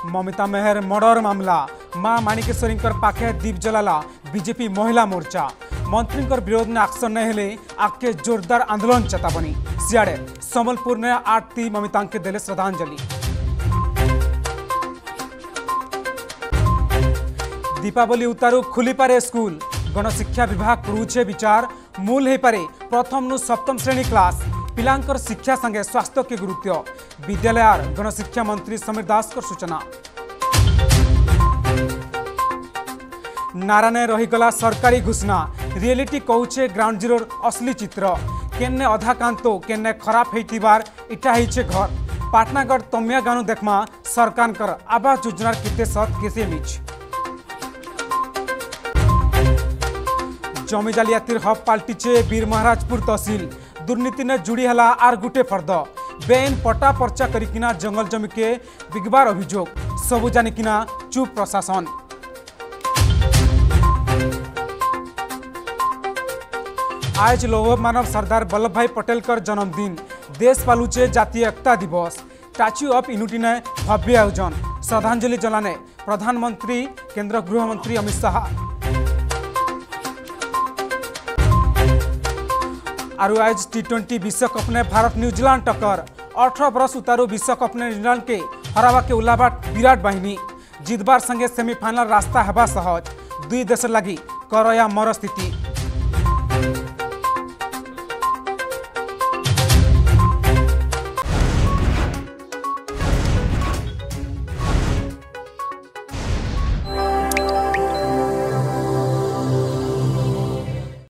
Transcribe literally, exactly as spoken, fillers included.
ममिता मेहर murder मामला मां माणिकेश्वरी पाखे दीप जलाला बीजेपी महिला मोर्चा मंत्री विरोध में एक्शन नहीं हेले आके जोरदार आंदोलन चेतावनी सियाड़े संबलपुर ने आरती ममिता के देले श्रद्धांजलि। दीपावली उतारू खुली पारे स्कूल गणशिक्षा विभाग करुछे विचार मूल हो पारे प्रथम नु सप्तम श्रेणी क्लास पिलांकर शिक्षा संगे स्वास्थ्य के गुरुत्व विद्यालय गणशिक्षा मंत्री समीर दास को सूचना। नारायण रहीगला सरकारी घोषणा रियलिटी कहूचे ग्राउंड जीरो असली चित्र केन्ने अधा कांतो केन्ने खराब होइतिबार इटा होइछे घर पाटनागढ़ तमिया गानु देखमा सरकार आवास योजनार केते सत केसे मिछ। जमी जालियातिर हब पाल्टिचे बीरमहाराजपुर तहसील दुर्नीति ने जुड़ी हला आर गुटे फर्द बेन पटा पर्चा करिकिना जंगल जमी के बिगबार अभियोग सबु जानिकिना चुप प्रशासन। आज लौह मानव सरदार वल्लभ भाई पटेल कर जन्मदिन देश पालुचे जातीय एकता दिवस स्टैच्यू ऑफ यूनिटी ने भव्य आयोजन श्रद्धांजलि जलाने प्रधानमंत्री केंद्र गृह मंत्री अमित शाह। आरु आज टी ट्वेंटी विश्वकप ने भारत न्यूजीलैंड टक्कर अठारह बरस उतारू विश्वकप ने न्यूजीलैंड के हरावा के उल्लाबाट विराट बाहिनी जितबार संगे सेमीफाइनल रास्ता हेबा सहज दुई देश लगी करया मर स्थिति।